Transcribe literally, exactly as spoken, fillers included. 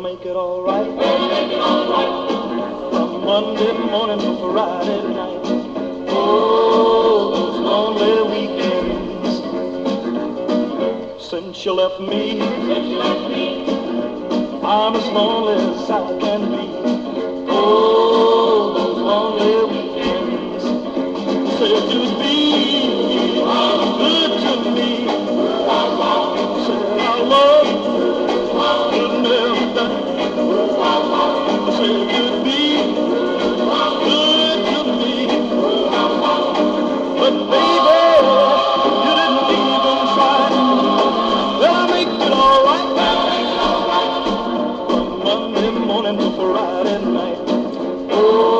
make it all right. From Monday morning to Friday night. Oh, those lonely weekends. Since you left me, I'm as lonely as I can be. Oh, those lonely weekends. Said you'd be good to me. Said our love would never die. Said you'd be good to me. But baby, you didn't even try. Well, I make it all right. From Monday morning to Friday night. Oh,